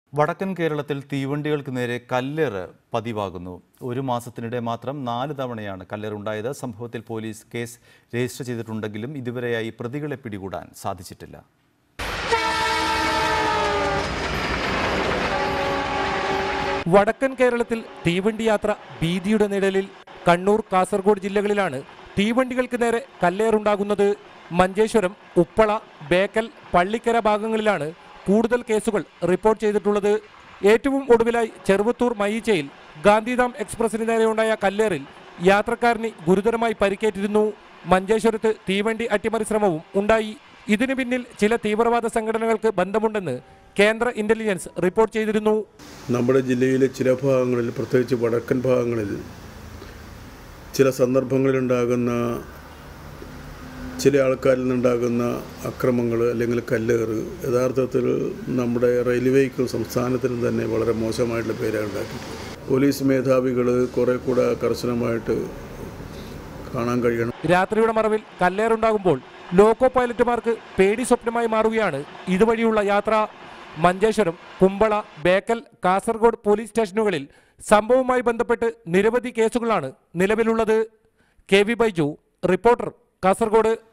വടക്കൻ കേരളത്തിൽ തീവണ്ടികൾക്ക് നേരെ കല്ലേറ് പതിവാകുന്നു. ഒരു മാസത്തിനിടെ മാത്രം 4 തവണയാണ് കല്ലേറുണ്ടായത്. സംഭവത്തിൽ പോലീസ് കേസ് രജിസ്റ്റർ ചെയ്തിട്ടുണ്ടെങ്കിലും ഇതുവരെയായി പ്രതികളെ പിടികൂടാൻ സാധിച്ചിട്ടില്ല. വടക്കൻ കേരളത്തിൽ തീവണ്ടി യാത്ര ഭീതിയുടെ നിഴലിൽ. കണ്ണൂർ, കാസർഗോഡ് ജില്ലകളിലാണ് തീവണ്ടികൾക്ക് നേരെ കല്ലേറുണ്ടാകുന്നത്. മഞ്ചേശ്വരം, ഉപ്പള, ബേക്കൽ, പള്ളിക്കര ഭാഗങ്ങളിലാണ് കൂടുതൽ കേസുകൾ റിപ്പോർട്ട് ചെയ്തിട്ടുള്ളത്. ഏറ്റവും ഒടുവിലായി ചെറുവത്തൂർ മയീച്ചയിൽ ഗാന്ധിധാം എക്സ്പ്രസിന് നേരെയുണ്ടായ കല്ലേറിൽ യാത്രക്കാരന് ഗുരുതരമായി പരിക്കേറ്റിരുന്നു. മഞ്ചേശ്വരത്ത് തീവണ്ടി അട്ടിമറി ശ്രമവും ഉണ്ടായി. ഇതിനു പിന്നിൽ ചില തീവ്രവാദ സംഘടനകൾക്ക് ബന്ധമുണ്ടെന്ന് കേന്ദ്ര ഇന്റലിജൻസ് റിപ്പോർട്ട് ചെയ്തിരുന്നു. നമ്മുടെ ജില്ലയിലെ ചില ഭാഗങ്ങളിൽ, പ്രത്യേകിച്ച് വടക്കൻ ഭാഗങ്ങളിൽ ചില സന്ദർഭങ്ങളിലുണ്ടാകുന്ന ചില ആൾക്കാരിൽ നിന്നുണ്ടാകുന്ന അക്രമങ്ങൾ അല്ലെങ്കിൽ കല്ലേറ് യഥാർത്ഥത്തിൽ നമ്മുടെ റെയിൽവേക്കും സംസ്ഥാനത്തിനും തന്നെ വളരെ മോശമായിട്ടുള്ള പേരാണ് ഉണ്ടാക്കിയിട്ടുള്ളത്. പോലീസ് മേധാവികൾ കുറെ കൂടെ കർശനമായിട്ട് കാണാൻ കഴിയണം. രാത്രിയുടെ മറവിൽ കല്ലേറുണ്ടാകുമ്പോൾ ലോക്കോ പൈലറ്റുമാർക്ക് പേടി സ്വപ്നമായി മാറുകയാണ് ഇതുവഴിയുള്ള യാത്ര. മഞ്ചേശ്വരം, കുമ്പള, ബേക്കൽ, കാസർഗോഡ് പോലീസ് സ്റ്റേഷനുകളിൽ സംഭവവുമായി ബന്ധപ്പെട്ട് നിരവധി കേസുകളാണ് നിലവിലുള്ളത്. KV Baiju, reporter, Kasaragod.